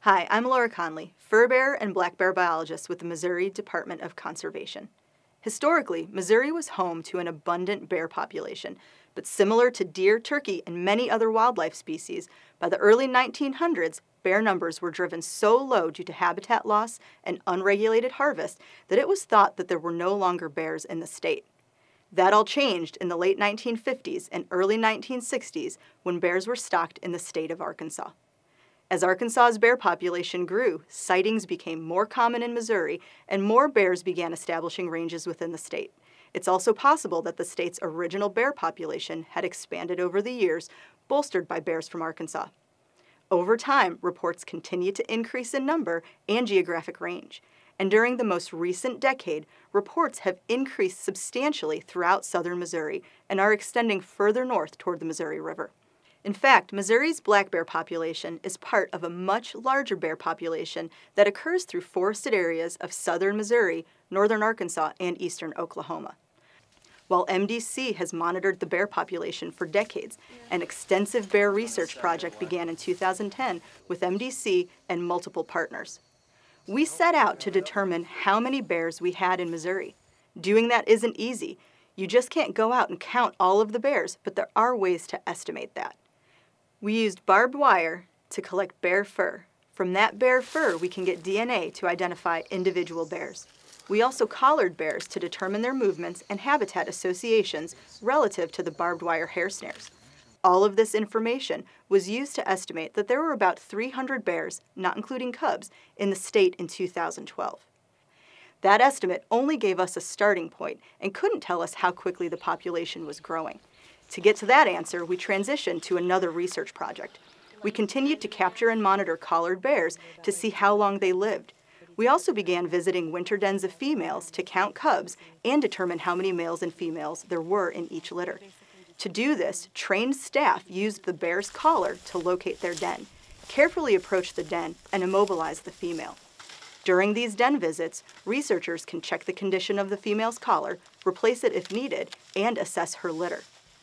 Hi, I'm Laura Conlee, Furbearer and black bear biologist with the Missouri Department of Conservation. Historically, Missouri was home to an abundant bear population, but similar to deer, turkey, and many other wildlife species, by the early 1900s, bear numbers were driven so low due to habitat loss and unregulated harvest that it was thought that there were no longer bears in the state. That all changed in the late 1950s and early 1960s when bears were stocked in the state of Arkansas. As Arkansas's bear population grew, sightings became more common in Missouri, and more bears began establishing ranges within the state. It's also possible that the state's original bear population had expanded over the years, bolstered by bears from Arkansas. Over time, reports continued to increase in number and geographic range, and during the most recent decade, reports have increased substantially throughout southern Missouri and are extending further north toward the Missouri River. In fact, Missouri's black bear population is part of a much larger bear population that occurs through forested areas of southern Missouri, northern Arkansas, and eastern Oklahoma. While MDC has monitored the bear population for decades, an extensive bear research project began in 2010 with MDC and multiple partners. We set out to determine how many bears we had in Missouri. Doing that isn't easy. You just can't go out and count all of the bears, but there are ways to estimate that. We used barbed wire to collect bear fur. From that bear fur, we can get DNA to identify individual bears. We also collared bears to determine their movements and habitat associations relative to the barbed wire hair snares. All of this information was used to estimate that there were about 300 bears, not including cubs, in the state in 2012. That estimate only gave us a starting point and couldn't tell us how quickly the population was growing. To get to that answer, we transitioned to another research project. We continued to capture and monitor collared bears to see how long they lived. We also began visiting winter dens of females to count cubs and determine how many males and females there were in each litter. To do this, trained staff used the bear's collar to locate their den, carefully approach the den, and immobilize the female. During these den visits, researchers can check the condition of the female's collar, replace it if needed, and assess her litter.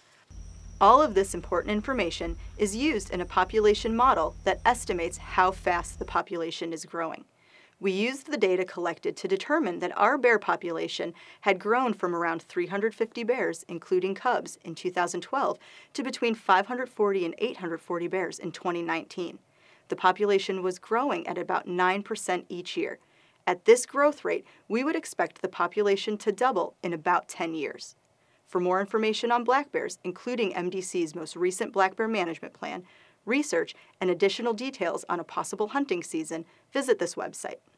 All of this important information is used in a population model that estimates how fast the population is growing. We used the data collected to determine that our bear population had grown from around 350 bears, including cubs, in 2012 to between 540 and 840 bears in 2019. The population was growing at about 9% each year. At this growth rate, we would expect the population to double in about 10 years. For more information on black bears, including MDC's most recent black bear management plan, research, and additional details on a possible hunting season, visit this website.